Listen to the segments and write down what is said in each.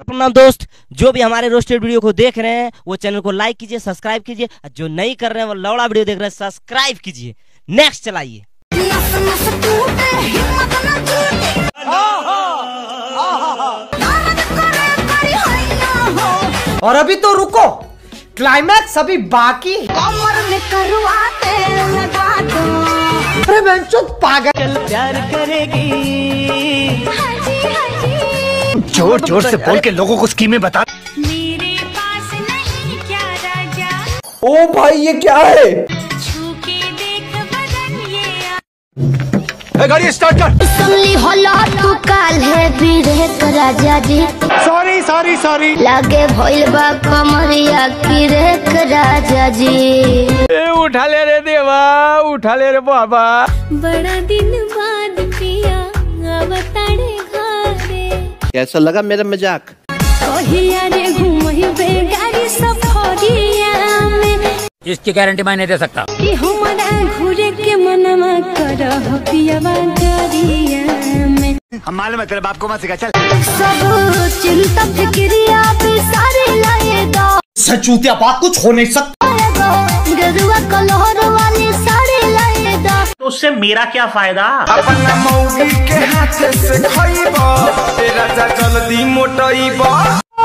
अपना दोस्त जो भी हमारे रोस्टेड वीडियो को देख रहे हैं वो चैनल को लाइक कीजिए, सब्सक्राइब कीजिए। जो नहीं कर रहे हैं वो लौड़ा वीडियो देख रहे हैं सब्सक्राइब कीजिए। नेक्स्ट चलाइए। और अभी तो रुको, क्लाइमैक्स अभी बाकी। अरे बेंचो पागल प्यार करेगी। जोर जोर से बोल के लोगों को स्कीमें बता। मेरे पास नहीं क्या राजा। ओ भाई ये क्या है? छू के देख बदन ये। गाड़ी स्टार्ट कर। सुनली होला तू काल है बिरेक राजा जी। Sorry sorry sorry. लागे भइल बा कमरिया की रेक राजा जी। ए उठा ले रे देवा, उठा ले रे बाबा। बड़ा दिन बाद पिया अवतारे घरे। कैसा लगा मेरा मजाक? कहिया रे घूमही बेगारी सफरिया में। इसकी गारंटी मैं नहीं दे सकता कि हमारा घूरे के मनवा करह पिया बाजारिया में। हम मालूम है तेरे बाप को मत सिखा चल। सब चिंता फिक्रिया पे सारे लाए दो। सचूतिया बात कुछ हो नहीं सकता। गरुआ कलहर वाली साड़ी लाए दो। तो उससे मेरा क्या फायदा? अपना मौगी के हाथ से खइबा तेरा जा जल्दी मोटइबा।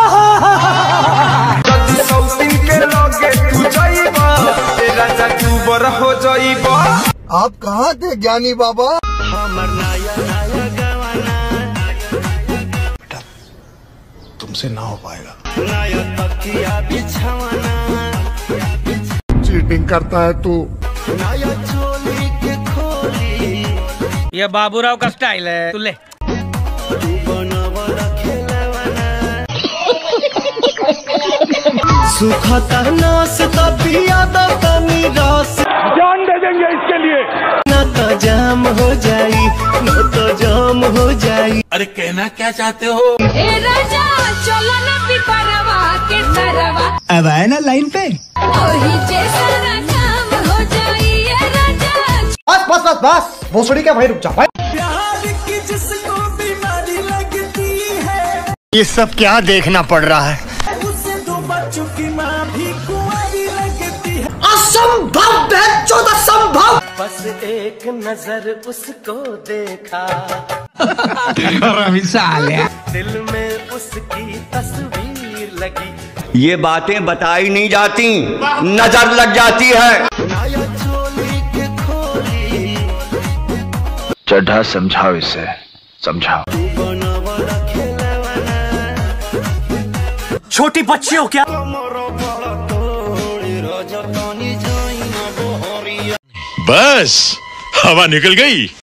जल्दी सौतीन के लगे तू जाइबा तेरा जा जुबर हो जाइबा। आप कहाँ थे ज्ञानी बाबा? हमर नया नया गवाना बेटा तुमसे ना हो पाएगा। नया तकिया बिछावाना। चीटिंग करता है तू। नया चोली के खोली। ये बाबूराव का स्टाइल है। तू ले तू बनवाला खेलवाना। सुखता नास तबिया तनी रस। जान दे देंगे इसके लिए। ना तो जाम हो जाई, ना तो जाम हो जाई। अरे कहना क्या चाहते हो? ए राजा चलो ना पिपरवा के तरवा। अब आए ना लाइन पे। ओही जैसा काम हो जाई ए राजा। बस बस बस बस भोसड़ी का भाई रुक जा भाई। प्यार की जिसको बीमारी लगती है ये सब क्या देखना पड़ रहा है? उसे दो बच्चों की माँ भी कुंवारी लगती है। असंभव बेंचो असंभव। बस एक नजर उसको देखा दिल में उसकी तस्वीर लगी। ये बातें बताई नहीं जाती, नजर लग जाती है। नया चोली के खोली। चढ़ा समझाओ इसे, समझाओ। तू बनवाला खेलवाना। छोटी बच्ची हो क्या? कमरो बड़ा तोड़ी राजा तानी जाई ना बोहरिया। बस हवा निकल गई।